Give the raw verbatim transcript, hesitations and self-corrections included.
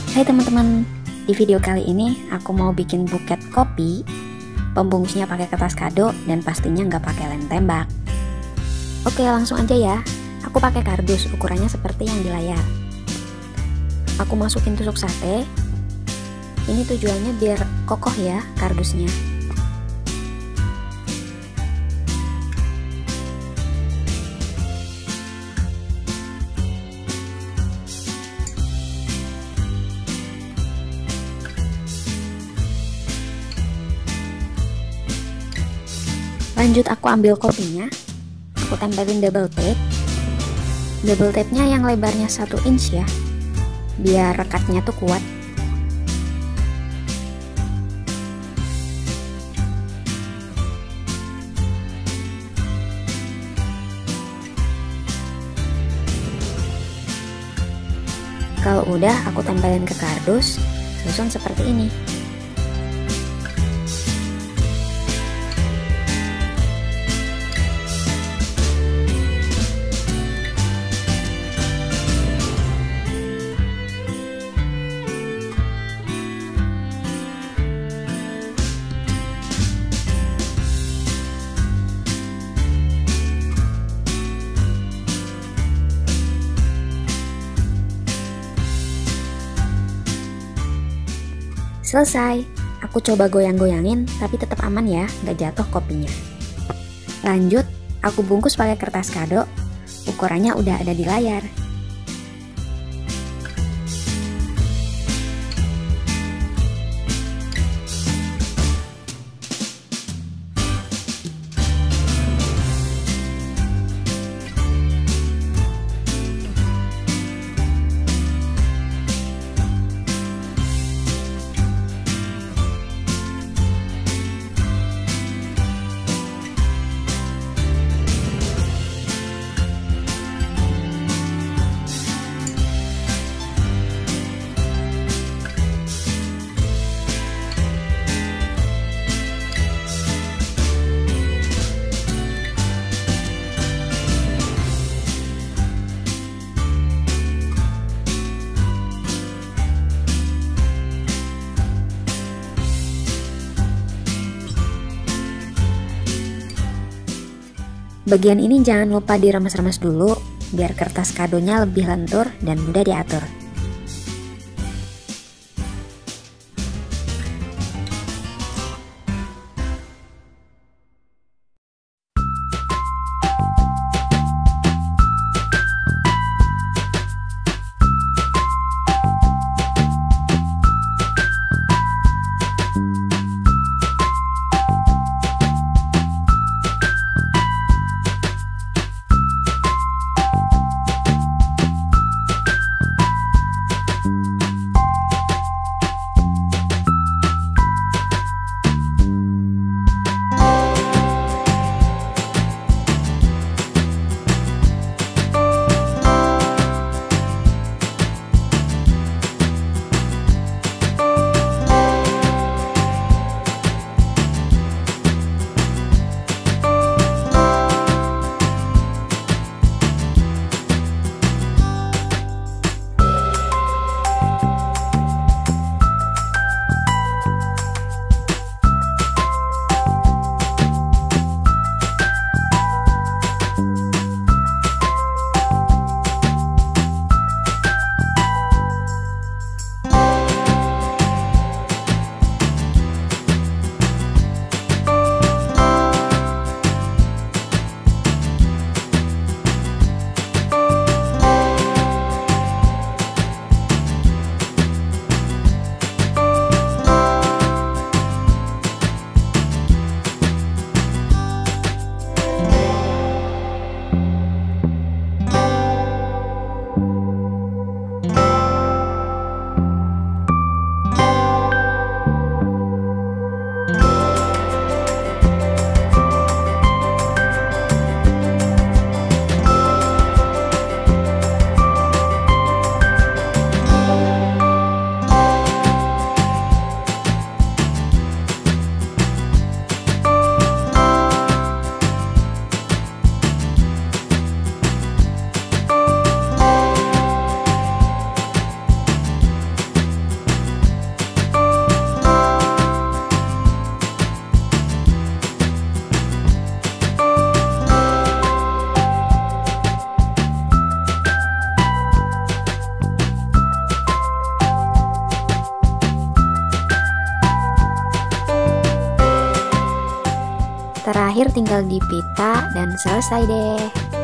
Hai teman-teman, di video kali ini aku mau bikin buket kopi. Pembungkusnya pakai kertas kado dan pastinya nggak pakai lem tembak. Oke, langsung aja ya. Aku pakai kardus, ukurannya seperti yang di layar. Aku masukin tusuk sate. Ini tujuannya biar kokoh ya kardusnya. Lanjut aku ambil kopinya, aku tempelin double tape. Double tape nya yang lebarnya satu inch ya, biar rekatnya tuh kuat. Kalau udah aku tempelin ke kardus, susun seperti ini. Selesai, aku coba goyang-goyangin tapi tetap aman ya, nggak jatuh kopinya. Lanjut, aku bungkus pakai kertas kado, ukurannya udah ada di layar. Bagian ini jangan lupa diremes-remes dulu, biar kertas kadonya lebih lentur dan mudah diatur. Terakhir tinggal dipita dan selesai deh.